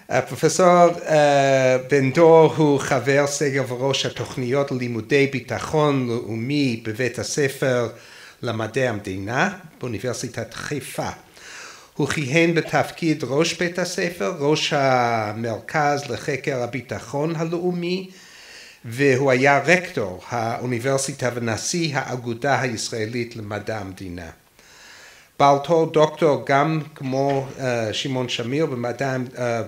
פרופסור בן דור הוא חבר סגל וראש התוכניות ללימודי ביטחון לאומי בבית הספר למדעי המדינה באוניברסיטת חיפה. הוא כיהן בתפקיד ראש בית הספר, ראש המרכז לחקר הביטחון הלאומי, והוא היה רקטור האוניברסיטה ונשיא האגודה הישראלית למדע המדינה. בעל תואר דוקטור גם כמו שמעון שמיר במדע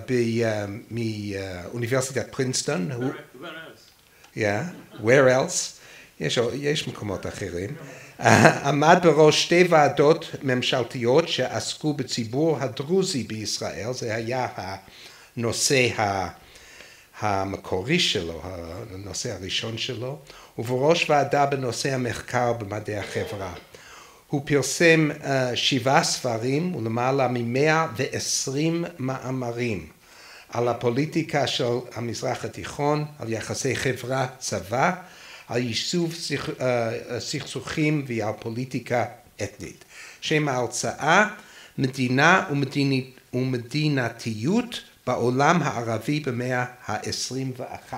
מאוניברסיטת פרינסטון. Where else? יש מקומות אחרים. עמד בראש 2 ועדות ממשלתיות שעסקו בציבור הדרוזי בישראל, זה היה הנושא המקורי שלו, הנושא הראשון שלו, ובראש ועדה בנושא המחקר במדעי החברה. הוא פרסם 7 ספרים ולמעלה מ-120 מאמרים על הפוליטיקה של המזרח התיכון, על יחסי חברה צבא, על יישוב סכסוכים ועל פוליטיקה אתנית. שם ההרצאה מדינה ומדינתיות בעולם הערבי במאה ה-21.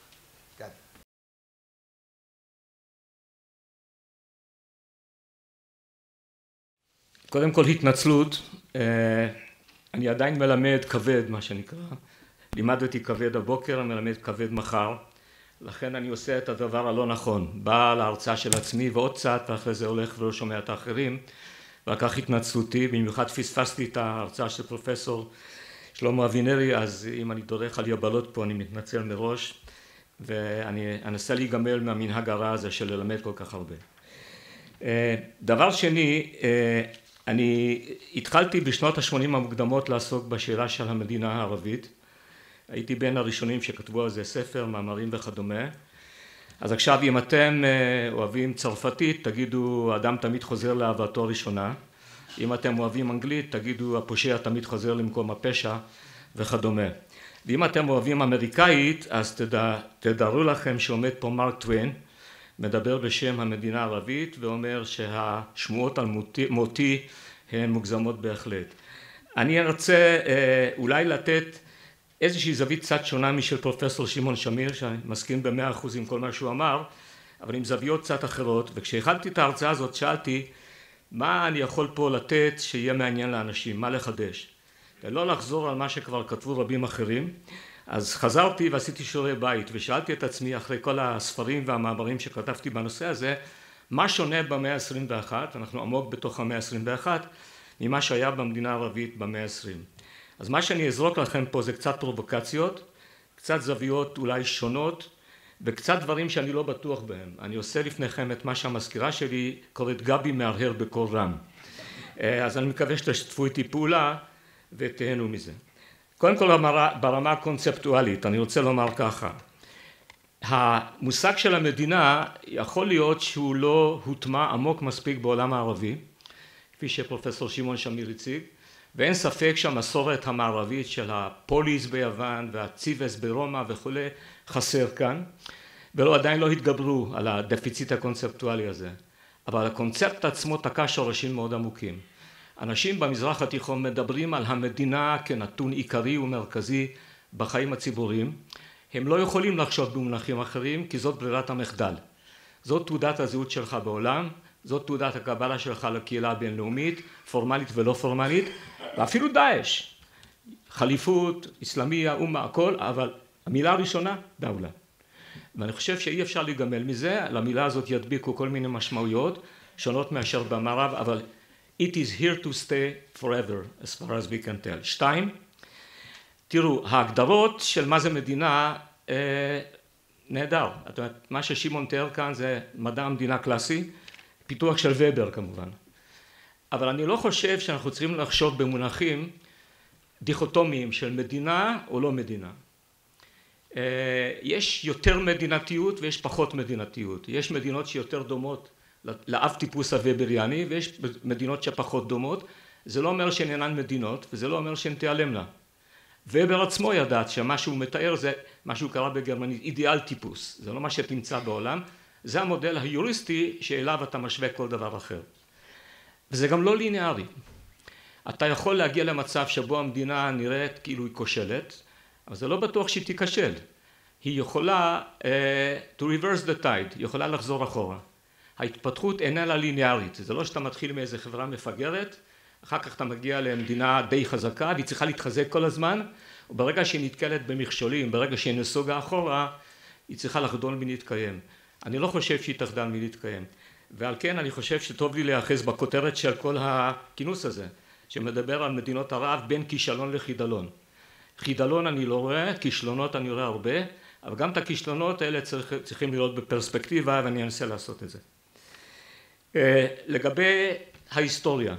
קודם כל התנצלות, אני עדיין מלמד כבד מה שנקרא, לימדתי כבד הבוקר, אני מלמד כבד מחר, לכן אני עושה את הדבר הלא נכון, בא להרצאה של עצמי ועוד קצת ואחרי זה הולך ולא שומע את האחרים, וכך התנצלותי, במיוחד פספסתי את ההרצאה של פרופסור שלמה אבינרי, אז אם אני דורך על יבלות פה אני מתנצל מראש, ואני אנסה להיגמל מהמנהג הרע הזה של ללמד כל כך הרבה. דבר שני, אני התחלתי בשנות ה-80 המוקדמות לעסוק בשאלה של המדינה הערבית. הייתי בין הראשונים שכתבו על זה ספר, מאמרים וכדומה. אז עכשיו אם אתם אוהבים צרפתית, תגידו אדם תמיד חוזר לאהבתו הראשונה. אם אתם אוהבים אנגלית, תגידו הפושע תמיד חוזר למקום הפשע וכדומה. ואם אתם אוהבים אמריקאית, אז תדעו לכם שעומד פה מרק טוויין, מדבר בשם המדינה הערבית ואומר שהשמועות על מותי הן מוגזמות בהחלט. אני רוצה אולי לתת איזושהי זווית קצת שונה משל פרופסור שמעון שמיר, שאני מסכים ב100% עם כל מה שהוא אמר, אבל עם זוויות קצת אחרות, וכשהתחלתי את ההרצאה הזאת שאלתי מה אני יכול פה לתת שיהיה מעניין לאנשים, מה לחדש. ולא לחזור על מה שכבר כתבו רבים אחרים, אז חזרתי ועשיתי שיעורי בית ושאלתי את עצמי אחרי כל הספרים והמאמרים שכתבתי בנושא הזה, מה שונה במאה ה-21, אנחנו עמוק בתוך המאה ה-21, ממה שהיה במדינה הערבית במאה ה-20. אז מה שאני אזרוק לכם פה זה קצת פרובוקציות, קצת זוויות אולי שונות, וקצת דברים שאני לא בטוח בהם. אני עושה לפניכם את מה שהמזכירה שלי קוראת גבי מהרהר בקול רם. אז אני מקווה שתשתפו איתי פעולה ותהנו מזה. קודם כל ברמה הקונספטואלית, אני רוצה לומר ככה. המושג של המדינה יכול להיות שהוא לא הוטמע עמוק מספיק בעולם הערבי, כפי שפרופסור שמעון שמיר הציג, ואין ספק שהמסורת המערבית של הפוליס ביוון והציבס ברומא וכו' חסר כאן, ולא עדיין לא התגברו על הדפיציט הקונספטואלי הזה. אבל הקונספט עצמו תקע שורשים מאוד עמוקים. אנשים במזרח התיכון מדברים על המדינה כנתון עיקרי ומרכזי בחיים הציבוריים. הם לא יכולים לחשוב במונחים אחרים כי זאת ברירת המחדל. זאת תעודת הזהות שלך בעולם, זאת תעודת הקבלה שלך לקהילה הבינלאומית, פורמלית ולא פורמלית, ואפילו דאעש, חליפות, אסלאמיה, אומה, הכל, אבל המילה הראשונה, דאולה. ואני חושב שאי אפשר להיגמל מזה, למילה הזאת ידביקו כל מיני משמעויות, שונות מאשר במערב, אבל it is here to stay forever, as far as we can tell. 2, תראו, ההגדרות של מה זה מדינה, נהדר. זאת אומרת, מה ששמעון תיאר כאן זה מדע המדינה קלאסי, פיתוח של ובר כמובן. אבל אני לא חושב שאנחנו צריכים לחשוב במונחים דיכוטומיים של מדינה או לא מדינה. יש יותר מדינתיות ויש פחות מדינתיות. יש מדינות שיותר דומות לאב טיפוס הוובריאני ויש מדינות שפחות דומות. זה לא אומר שהן אינן מדינות וזה לא אומר שהן תיעלמנה. ובר עצמו ידעת שמה שהוא מתאר זה מה שהוא קרא בגרמנית אידיאל טיפוס. זה לא מה שתמצא בעולם. זה המודל היוריסטי שאליו אתה משווה כל דבר אחר. וזה גם לא ליניארי. אתה יכול להגיע למצב שבו המדינה נראית כאילו היא כושלת, אבל זה לא בטוח שהיא תיכשל. היא יכולה to reverse the tide, היא יכולה לחזור אחורה. ההתפתחות איננה ליניארית, זה לא שאתה מתחיל מאיזה חברה מפגרת, אחר כך אתה מגיע למדינה די חזקה, והיא צריכה להתחזק כל הזמן, וברגע שהיא נתקלת במכשולים, ברגע שהיא נסוגה אחורה, היא צריכה לחדול מלהתקיים. אני לא חושב שהיא תחדל מלהתקיים. ועל כן אני חושב שטוב לי להיאחז בכותרת של כל הכינוס הזה, שמדבר על מדינות ערב בין כישלון לחידלון. חידלון אני לא רואה, כישלונות אני רואה הרבה, אבל גם את הכישלונות האלה צריכים לראות בפרספקטיבה, ואני אנסה לעשות את זה. לגבי ההיסטוריה,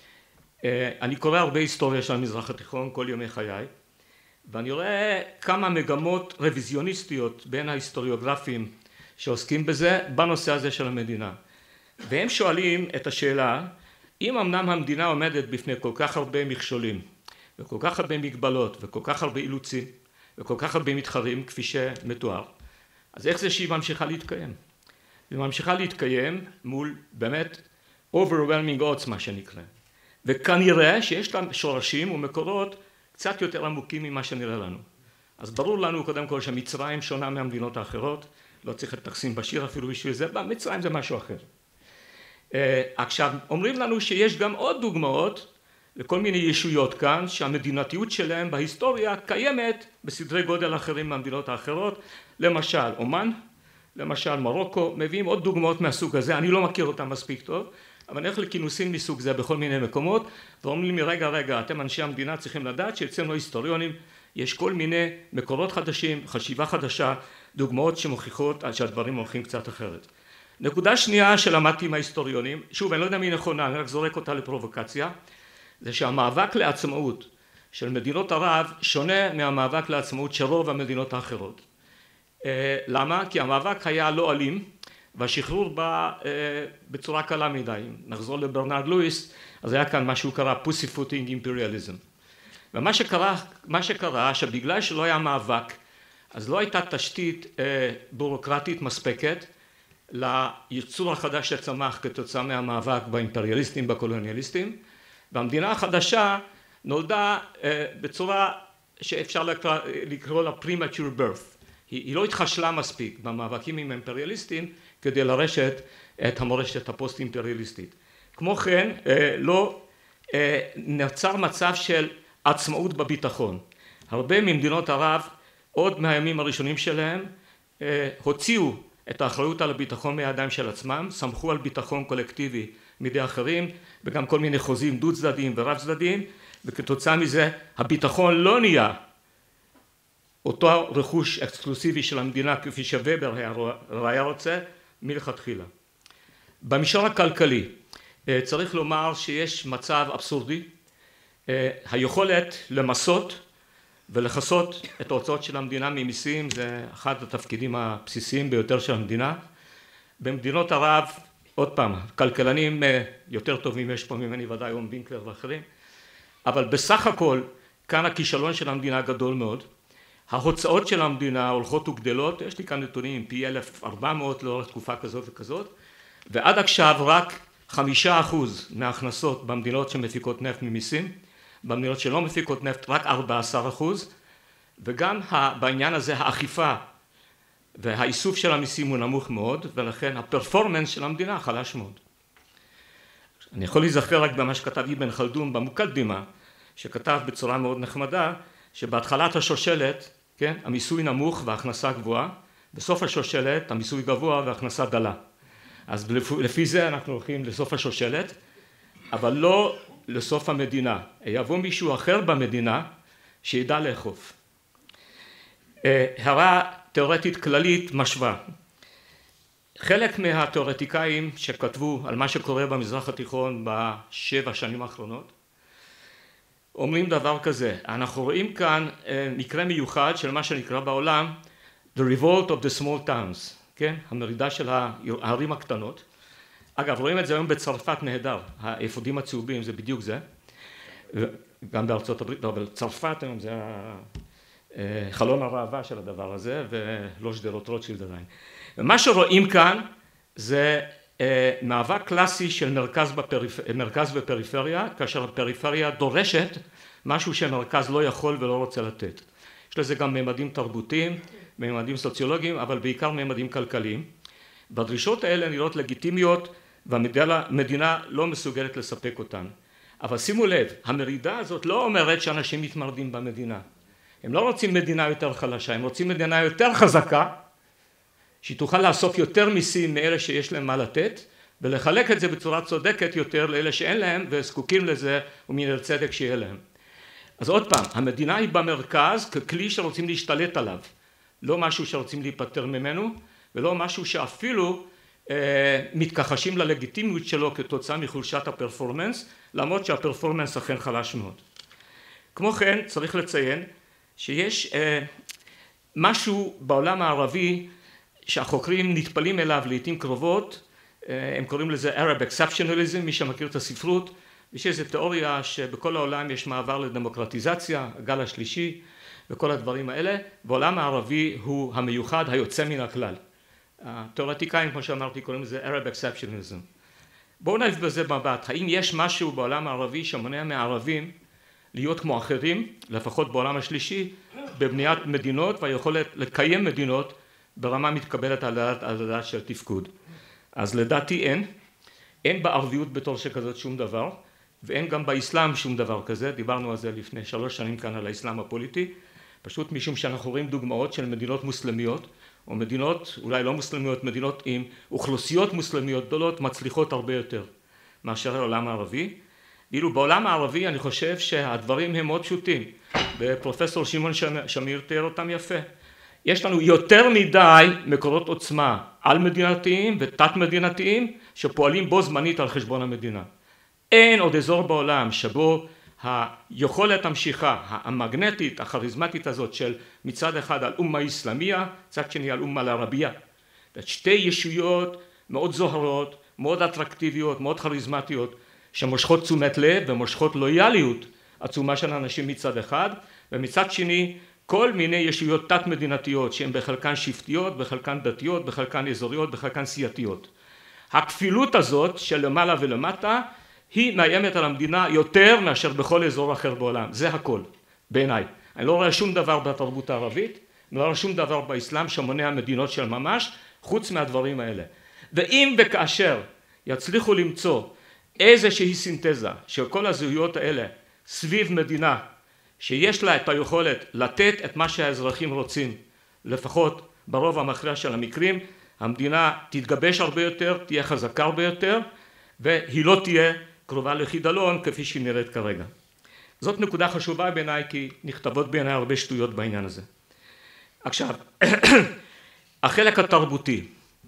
אני קורא הרבה היסטוריה של המזרח התיכון כל ימי חיי, ואני רואה כמה מגמות רוויזיוניסטיות בין ההיסטוריוגרפים שעוסקים בזה בנושא הזה של המדינה. והם שואלים את השאלה, אם אמנם המדינה עומדת בפני כל כך הרבה מכשולים, וכל כך הרבה מגבלות, וכל כך הרבה אילוצים, וכל כך הרבה מתחרים, כפי שמתואר, אז איך זה שהיא ממשיכה להתקיים? היא ממשיכה להתקיים מול באמת overwhelming odds, מה שנקרא. וכנראה שיש לה שורשים ומקורות קצת יותר עמוקים ממה שנראה לנו. אז ברור לנו קודם כל שמצרים שונה מהמדינות האחרות, לא צריך את תקסים בשיר אפילו בשביל זה, מצרים זה משהו אחר. עכשיו, אומרים לנו שיש גם עוד דוגמאות לכל מיני ישויות כאן, שהמדינתיות שלהם בהיסטוריה קיימת בסדרי גודל אחרים מהמדינות האחרות, למשל אומן, למשל מרוקו, מביאים עוד דוגמאות מהסוג הזה, אני לא מכיר אותם מספיק טוב, אבל אני הולך לכינוסים מסוג זה בכל מיני מקומות, ואומרים לי רגע, אתם אנשי המדינה צריכים לדעת שאצלנו היסטוריונים יש כל מיני מקורות חדשים, חשיבה חדשה, דוגמאות שמוכיחות שהדברים הולכים קצת אחרת. נקודה שנייה שלמדתי מההיסטוריונים, שוב אני לא יודע אם היא נכונה, אני רק זורק אותה לפרובוקציה, זה שהמאבק לעצמאות של מדינות ערב שונה מהמאבק לעצמאות של רוב המדינות האחרות. למה? כי המאבק היה לא אלים, והשחרור בא בצורה קלה מדי. נחזור לברנרד לואיס, אז היה כאן משהו קרא pussyfooting imperialism. ומה שקרה שבגלל שלא היה מאבק, אז לא הייתה תשתית בירוקרטית מספקת ליצור החדש שצמח כתוצאה מהמאבק באימפריאליסטים, בקולוניאליסטים, והמדינה החדשה נולדה בצורה שאפשר לקרוא לה premature birth. היא לא התחשלה מספיק במאבקים עם האימפריאליסטים כדי לרשת את המורשת הפוסט-אימפריאליסטית. כמו כן, לא נוצר מצב של עצמאות בביטחון. הרבה ממדינות ערב, עוד מהימים הראשונים שלהם, הוציאו את האחריות על הביטחון מהידיים של עצמם, סמכו על ביטחון קולקטיבי מידי אחרים, וגם כל מיני חוזים דו צדדיים ורב צדדיים, וכתוצאה מזה הביטחון לא נהיה אותו רכוש אקסקלוסיבי של המדינה כפי שובר היה רוצה מלכתחילה. במישור הכלכלי צריך לומר שיש מצב אבסורדי, היכולת למסות ולכסות את ההוצאות של המדינה ממיסים זה אחד התפקידים הבסיסיים ביותר של המדינה. במדינות ערב, עוד פעם, כלכלנים יותר טובים יש פה ממני ודאי, און וינקלר ואחרים, אבל בסך הכל כאן הכישלון של המדינה גדול מאוד. ההוצאות של המדינה הולכות וגדלות, יש לי כאן נתונים פי 1,400 לאורך תקופה כזאת וכזאת, ועד עכשיו רק 5% מההכנסות במדינות שמפיקות נפט ממיסים, במדינות שלא מפיקות נפט רק 14%, וגם בעניין הזה האכיפה והאיסוף של המיסים הוא נמוך מאוד, ולכן הפרפורמנס של המדינה חלש מאוד. אני יכול להיזכר רק במה שכתב אבן חלדון במוקדמה, שכתב בצורה מאוד נחמדה, שבהתחלת השושלת, כן, המיסוי נמוך וההכנסה גבוהה, בסוף השושלת המיסוי גבוה וההכנסה דלה. אז לפי זה אנחנו הולכים לסוף השושלת, אבל לא לסוף המדינה. יבוא מישהו אחר במדינה שידע לאכוף. הערה תיאורטית כללית משווה. חלק מהתיאורטיקאים שכתבו על מה שקורה במזרח התיכון בשבע שנים האחרונות, אומרים דבר כזה, אנחנו רואים כאן מקרה מיוחד של מה שנקרא בעולם The Revolt of the Small Towns, כן? המרידה של הערים הקטנות. אגב, רואים את זה היום בצרפת נהדר, האפודים הצהובים זה בדיוק זה, גם בארצות הברית, אבל צרפת היום זה חלון הראווה של הדבר הזה, ולא שדרות רוטשילד עדיין. ומה שרואים כאן זה מאבק קלאסי של מרכז ופריפריה, כאשר הפריפריה דורשת משהו שמרכז לא יכול ולא רוצה לתת. יש לזה גם ממדים תרבותיים, ממדים סוציולוגיים, אבל בעיקר ממדים כלכליים. והדרישות האלה נראות לגיטימיות, והמדינה לא מסוגלת לספק אותן. אבל שימו לב, המרידה הזאת לא אומרת שאנשים מתמרדים במדינה. הם לא רוצים מדינה יותר חלשה, הם רוצים מדינה יותר חזקה, שהיא תוכל לאסוף יותר מיסים מאלה שיש להם מה לתת, ולחלק את זה בצורה צודקת יותר לאלה שאין להם וזקוקים לזה ומן הצדק שיהיה להם. אז עוד פעם, המדינה היא במרכז ככלי שרוצים להשתלט עליו, לא משהו שרוצים להיפטר ממנו, ולא משהו שאפילו מתכחשים ללגיטימיות שלו כתוצאה מחולשת הפרפורמנס, למרות שהפרפורמנס אכן חלש מאוד. כמו כן צריך לציין שיש משהו בעולם הערבי שהחוקרים נטפלים אליו לעתים קרובות, הם קוראים לזה Arab Exceptionalism, מי שמכיר את הספרות, יש איזו תיאוריה שבכל העולם יש מעבר לדמוקרטיזציה, הגל השלישי וכל הדברים האלה, בעולם הערבי הוא המיוחד היוצא מן הכלל. התיאורטיקאים, כמו שאמרתי, קוראים לזה Arab Exceptionalism. בואו נעיף בזה מבט, האם יש משהו בעולם הערבי שמונע מהערבים להיות כמו אחרים, לפחות בעולם השלישי, בבניית מדינות והיכולת לקיים מדינות ברמה מתקבלת על הדעת של תפקוד. אז לדעתי אין בערביות בתור שכזאת שום דבר, ואין גם באסלאם שום דבר כזה, דיברנו על זה לפני 3 שנים כאן על האסלאם הפוליטי, פשוט משום שאנחנו רואים דוגמאות של מדינות מוסלמיות, או מדינות, אולי לא מוסלמיות, מדינות עם אוכלוסיות מוסלמיות גדולות, מצליחות הרבה יותר מאשר העולם הערבי. ואילו בעולם הערבי אני חושב שהדברים הם מאוד פשוטים, ופרופסור שמעון שמיר תיאר אותם יפה. יש לנו יותר מדי מקורות עוצמה על מדינתיים ותת מדינתיים שפועלים בו זמנית על חשבון המדינה. אין עוד אזור בעולם שבו היכולת המשיכה המגנטית, הכריזמטית הזאת של מצד אחד על אומה איסלאמיה, צד שני על אומה לערבייה. שתי ישויות מאוד זוהרות, מאוד אטרקטיביות, מאוד כריזמטיות, שמושכות תשומת לב ומושכות לויאליות עצומה של אנשים מצד אחד, ומצד שני כל מיני ישויות תת מדינתיות שהן בחלקן שבטיות, בחלקן דתיות, בחלקן אזוריות, בחלקן סיעתיות. הכפילות הזאת של למעלה ולמטה היא מאיימת על המדינה יותר מאשר בכל אזור אחר בעולם. זה הכל, בעיניי. אני לא רואה שום דבר בתרבות הערבית, אני לא רואה שום דבר באסלאם שמונע מדינות של ממש, חוץ מהדברים האלה. ואם וכאשר יצליחו למצוא איזושהי סינתזה של כל הזהויות האלה סביב מדינה, שיש לה את היכולת לתת את מה שהאזרחים רוצים, לפחות ברוב המכריע של המקרים, המדינה תתגבש הרבה יותר, תהיה חזקה הרבה יותר, והיא לא תהיה קרובה לחידלון כפי שהיא נראית כרגע. זאת נקודה חשובה בעיניי, כי נכתבות בעיניי הרבה שטויות בעניין הזה. עכשיו, החלק התרבותי.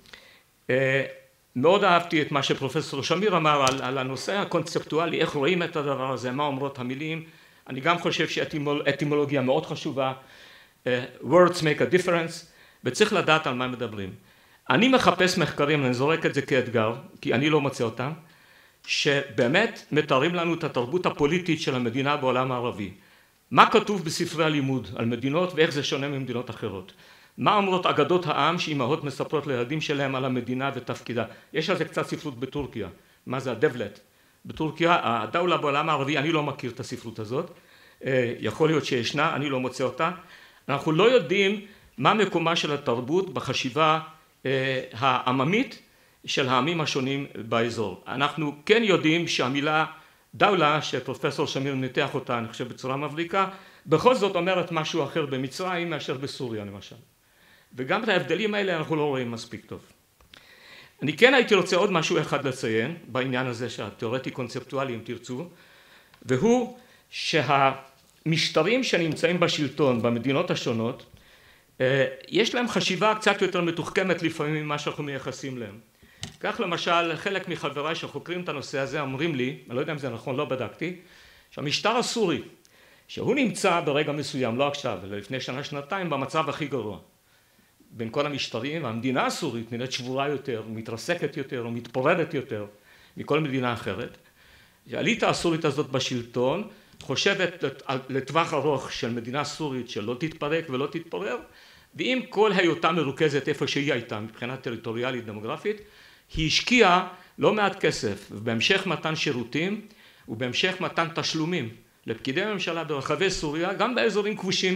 מאוד אהבתי את מה שפרופסור שמיר אמר על הנושא הקונספטואלי, איך רואים את הדבר הזה, מה אומרות המילים. אני גם חושב שאטימולוגיה מאוד חשובה, words make a difference, וצריך לדעת על מה מדברים. אני מחפש מחקרים, אני זורק את זה כאתגר, כי אני לא מוצא אותם, שבאמת מתארים לנו את התרבות הפוליטית של המדינה בעולם הערבי. מה כתוב בספרי הלימוד על מדינות ואיך זה שונה ממדינות אחרות? מה אומרות אגדות העם שאימהות מספרות לילדים שלהם על המדינה ותפקידה? יש על זה קצת ספרות בטורקיה. מה זה הדבלט? בטורקיה, הדאולה בעולם הערבי, אני לא מכיר את הספרות הזאת. יכול להיות שישנה, אני לא מוצא אותה. אנחנו לא יודעים מה מקומה של התרבות בחשיבה העממית של העמים השונים באזור. אנחנו כן יודעים שהמילה דאולה, שפרופסור שמיר ניתח אותה, אני חושב בצורה מבריקה, בכל זאת אומרת משהו אחר במצרים מאשר בסוריה למשל. וגם את ההבדלים האלה אנחנו לא רואים מספיק טוב. אני כן הייתי רוצה עוד משהו אחד לציין בעניין הזה שהתיאורטי קונספטואלי אם תרצו, והוא שהמשטרים שנמצאים בשלטון במדינות השונות, יש להם חשיבה קצת יותר מתוחכמת לפעמים ממה שאנחנו מייחסים להם. כך למשל חלק מחבריי שחוקרים את הנושא הזה אומרים לי, אני לא יודע אם זה נכון, לא בדקתי, שהמשטר הסורי, שהוא נמצא ברגע מסוים, לא עכשיו, אלא לפני שנה שנתיים, במצב הכי גרוע. בין כל המשטרים, המדינה הסורית נראית שבורה יותר, מתרסקת יותר, או מתפוררת יותר מכל מדינה אחרת. האליטה הסורית הזאת בשלטון חושבת לטווח ארוך של מדינה סורית שלא תתפרק ולא תתפורר, ואם כל היותה מרוכזת איפה שהיא הייתה מבחינה טריטוריאלית דמוגרפית, היא השקיעה לא מעט כסף בהמשך מתן שירותים ובהמשך מתן תשלומים לפקידי ממשלה ברחבי סוריה, גם באזורים כבושים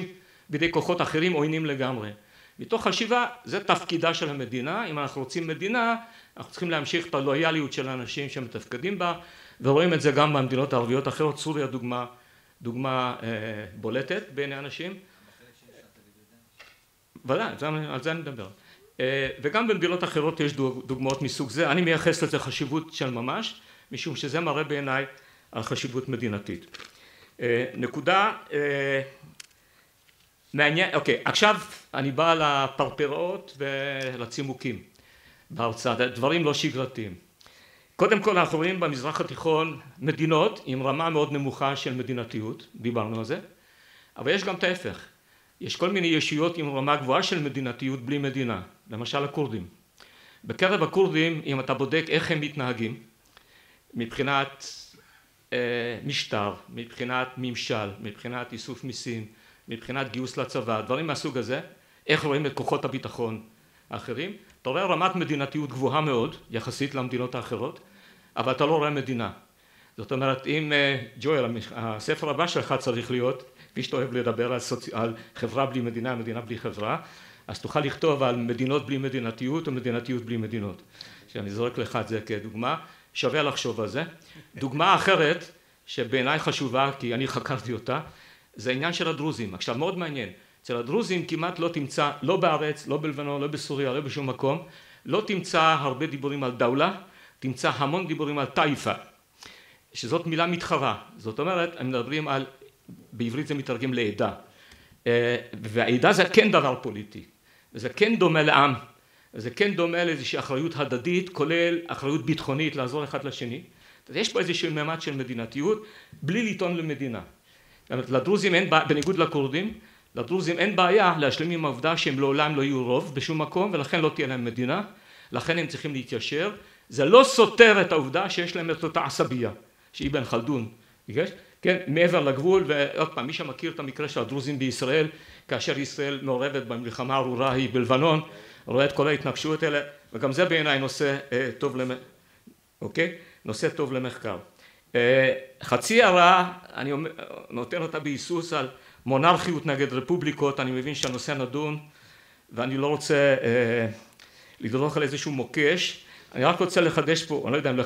בידי כוחות אחרים עוינים לגמרי. מתוך חשיבה, זה תפקידה של המדינה, אם אנחנו רוצים מדינה, אנחנו צריכים להמשיך את הלויאליות של האנשים שמתפקדים בה, ורואים את זה גם במדינות הערביות אחרות, סוריה דוגמה בולטת בעיני אנשים. ודאי, על זה אני מדבר. וגם במדינות אחרות יש דוגמאות מסוג זה, אני מייחס לזה חשיבות של ממש, משום שזה מראה בעיניי על חשיבות מדינתית. נקודה מעניין, אוקיי, עכשיו אני בא לפרפראות ולצימוקים בהרצאה, דברים לא שגרתיים. קודם כל אנחנו רואים במזרח התיכון מדינות עם רמה מאוד נמוכה של מדינתיות, דיברנו על זה, אבל יש גם את ההפך. יש כל מיני ישויות עם רמה גבוהה של מדינתיות בלי מדינה, למשל הכורדים. בקרב הכורדים, אם אתה בודק איך הם מתנהגים, מבחינת משטר, מבחינת ממשל, מבחינת איסוף מיסים, מבחינת גיוס לצבא, דברים מהסוג הזה, איך רואים את כוחות הביטחון האחרים, אתה רואה רמת מדינתיות גבוהה מאוד, יחסית למדינות האחרות, אבל אתה לא רואה מדינה. זאת אומרת, אם ג'ואל, הספר הבא שלך צריך להיות, כפי שאתה אוהב לדבר על חברה בלי מדינה, מדינה בלי חברה, אז תוכל לכתוב על מדינות בלי מדינתיות או מדינתיות בלי מדינות. שאני זורק לך את זה כדוגמה, שווה לחשוב על זה. דוגמה אחרת, שבעיניי חשובה, כי אני חקרתי אותה, זה העניין של הדרוזים. עכשיו, מאוד מעניין. אצל הדרוזים כמעט לא תמצא, לא בארץ, לא בלבנון, לא בסוריה, לא בשום מקום, לא תמצא הרבה דיבורים על דאולה, תמצא המון דיבורים על טייפה, שזאת מילה מתחרה. זאת אומרת, הם מדברים על, בעברית זה מתרגם לעדה. והעדה זה כן דבר פוליטי. זה כן דומה לעם. זה כן דומה לאיזושהי אחריות הדדית, כולל אחריות ביטחונית לעזור אחד לשני. יש פה איזשהו ממד של מדינתיות, בלי לטעון למדינה. לדרוזים אין, בניגוד לכורדים, לדרוזים אין בעיה להשלים עם העובדה שהם לעולם לא יהיו רוב בשום מקום, ולכן לא תהיה להם מדינה, לכן הם צריכים להתיישר. זה לא סותר את העובדה שיש להם את אותה עסביה, שהיא בן חלדון, כן, מעבר לגבול, ועוד פעם, מי שמכיר את המקרה של הדרוזים בישראל, כאשר ישראל מעורבת במלחמה הארורה היא בלבנון, רואה את כל ההתנגשויות האלה, וגם זה בעיניי נושא טוב נושא טוב למחקר. חצי הערה, אני נותן אותה בהיסוס על מונרכיות נגד רפובליקות, אני מבין שהנושא נדון, ואני לא רוצה לדרוך על איזשהו מוקש, אני רק רוצה לחדש פה, אני לא יודע אם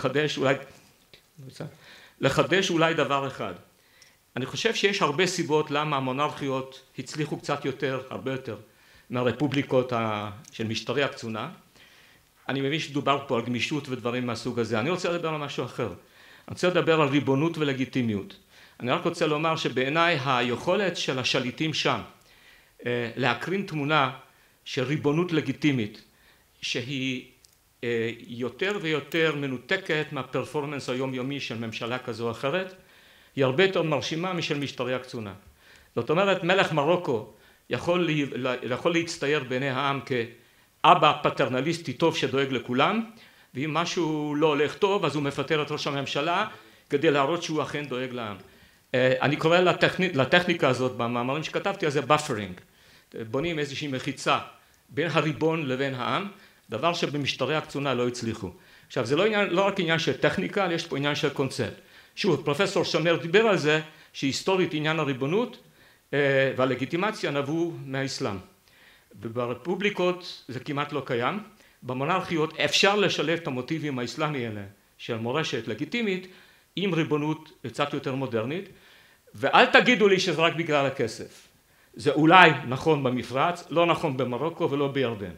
לחדש אולי דבר אחד. אני חושב שיש הרבה סיבות למה המונרכיות הצליחו קצת יותר, הרבה יותר, מהרפובליקות של משטרי הקצונה. אני מבין שדובר פה על גמישות ודברים מהסוג הזה. אני רוצה לדבר על משהו אחר. אני רוצה לדבר על ריבונות ולגיטימיות. אני רק רוצה לומר שבעיניי היכולת של השליטים שם להקרין תמונה של ריבונות לגיטימית, שהיא יותר ויותר מנותקת מהפרפורמנס היומיומי של ממשלה כזו או אחרת, היא הרבה יותר מרשימה משל משטרי הקצונה. זאת אומרת, מלך מרוקו יכול להצטייר בעיני העם כאבא פטרנליסטי טוב שדואג לכולם, ואם משהו לא הולך טוב אז הוא מפטר את ראש הממשלה כדי להראות שהוא אכן דואג לעם. אני קורא לטכניקה הזאת במאמרים שכתבתי על זה buffering. בונים איזושהי מחיצה בין הריבון לבין העם, דבר שבמשטרי הקצונה לא הצליחו. עכשיו זה לא רק עניין של טכניקה, יש פה עניין של קונספט. שוב, פרופסור שמר דיבר על זה שהיסטורית עניין הריבונות והלגיטימציה נבעו מהאסלאם. וברפובליקות זה כמעט לא קיים. במונרכיות אפשר לשלב את המוטיבים האסלאמיים האלה של מורשת לגיטימית עם ריבונות קצת יותר מודרנית. ואל תגידו לי שזה רק בגלל הכסף. זה אולי נכון במפרץ, לא נכון במרוקו ולא בירדן.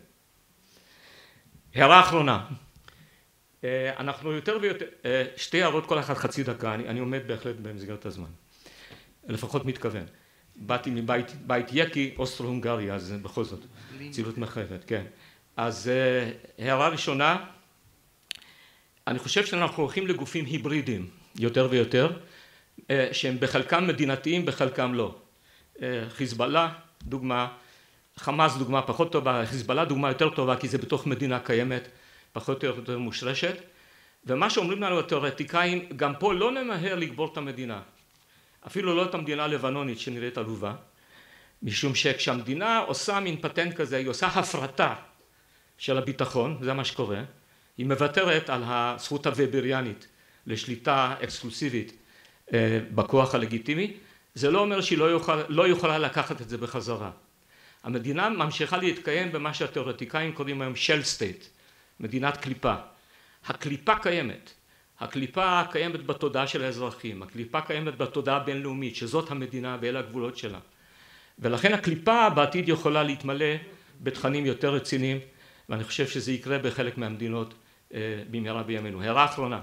הערה אחרונה. אנחנו יותר ויותר, שתי הערות כל אחת חצי דקה, אני עומד בהחלט במסגרת הזמן. לפחות מתכוון. באתי מבית יקי, אוסטרו-הונגריה, אז בכל זאת, צילות מחייבת, כן. אז הערה ראשונה, אני חושב שאנחנו הולכים לגופים היברידיים, יותר ויותר, שהם בחלקם מדינתיים, בחלקם לא. חיזבאללה, דוגמה, חמאס דוגמה פחות טובה, חיזבאללה דוגמה יותר טובה, כי זה בתוך מדינה קיימת, פחות או יותר מושרשת. ומה שאומרים לנו התיאורטיקאים, גם פה לא נמהר לגבור את המדינה. אפילו לא את המדינה הלבנונית שנראית עלובה, משום שכשהמדינה עושה מין פטנט כזה, היא עושה הפרטה של הביטחון, זה מה שקורה, היא מוותרת על הזכות הוויבריאנית לשליטה אקסקלוסיבית בכוח הלגיטימי, זה לא אומר שהיא לא יכולה לקחת את זה בחזרה. המדינה ממשיכה להתקיים במה שהתיאורטיקאים קוראים היום shell state, מדינת קליפה. הקליפה קיימת. הקליפה קיימת בתודעה של האזרחים, הקליפה קיימת בתודעה הבינלאומית, שזאת המדינה ואלה הגבולות שלה. ולכן הקליפה בעתיד יכולה להתמלא בתכנים יותר רציניים, ואני חושב שזה יקרה בחלק מהמדינות במהרה בימינו. הערה אחרונה.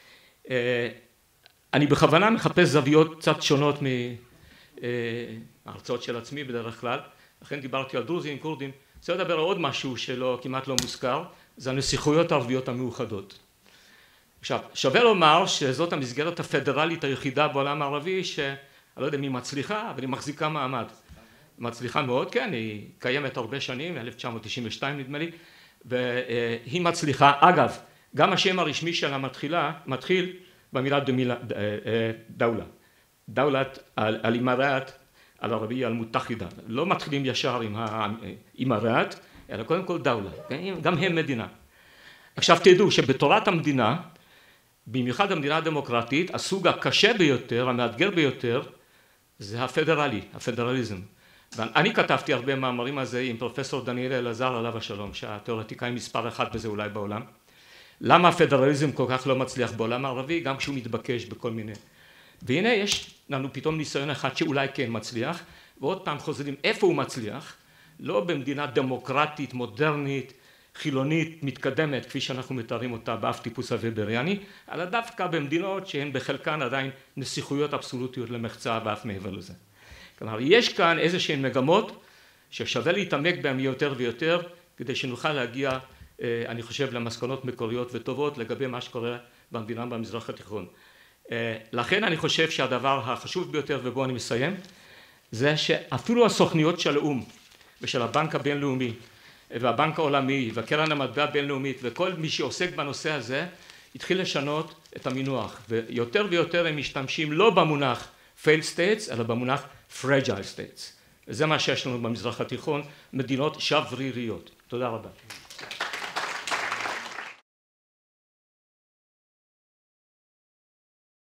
אני בכוונה מחפש זוויות קצת שונות מההרצאות של עצמי בדרך כלל, לכן דיברתי על דרוזים, כורדים, רוצה לדבר על עוד משהו שלא, כמעט לא מוזכר, זה הנסיכויות הערביות המאוחדות. עכשיו, שווה לומר שזאת המסגרת הפדרלית היחידה בעולם הערבי, שאני לא יודע אם היא מצליחה, אבל היא מחזיקה מעמד. מצליחה מאוד, כן, היא קיימת הרבה שנים, 1992 נדמה לי, והיא מצליחה. אגב, גם השם הרשמי שלה מתחיל במילה דאולה. דאולת אל-אימאראת אל-ערבייה אל-מותחידה. לא מתחילים ישר עם האימאראת, אלא קודם כל דאולה. גם הם מדינה. עכשיו תדעו שבתורת המדינה, במיוחד המדינה הדמוקרטית, הסוג הקשה ביותר, המאתגר ביותר, זה הפדרליזם. ואני כתבתי הרבה מאמרים על זה עם פרופסור דניאל אלעזר עליו השלום, שהתיאורטיקאי מספר אחד בזה אולי בעולם. למה הפדרליזם כל כך לא מצליח בעולם הערבי, גם כשהוא מתבקש בכל מיני. והנה יש לנו פתאום ניסיון אחד שאולי כן מצליח, ועוד פעם חוזרים איפה הוא מצליח, לא במדינה דמוקרטית, מודרנית, חילונית, מתקדמת, כפי שאנחנו מתארים אותה באף טיפוס הוויבריאני, אלא דווקא במדינות שהן בחלקן עדיין נסיכויות אבסולוטיות למחצה ואף מעבר לזה. כלומר, יש כאן איזשהן מגמות ששווה להתעמק בהן יותר ויותר, כדי שנוכל להגיע, אני חושב, למסקנות מקוריות וטובות לגבי מה שקורה במדינה במזרח התיכון. לכן אני חושב שהדבר החשוב ביותר, ובו אני מסיים, זה שאפילו הסוכניות של האו"ם ושל הבנק הבינלאומי והבנק העולמי והקרן המטבע הבינלאומית וכל מי שעוסק בנושא הזה, התחיל לשנות את המינוח, ויותר ויותר הם משתמשים לא במונח failed states, אלא במונח fragile states. וזה מה שיש לנו במזרח התיכון, מדינות שבריריות. תודה רבה.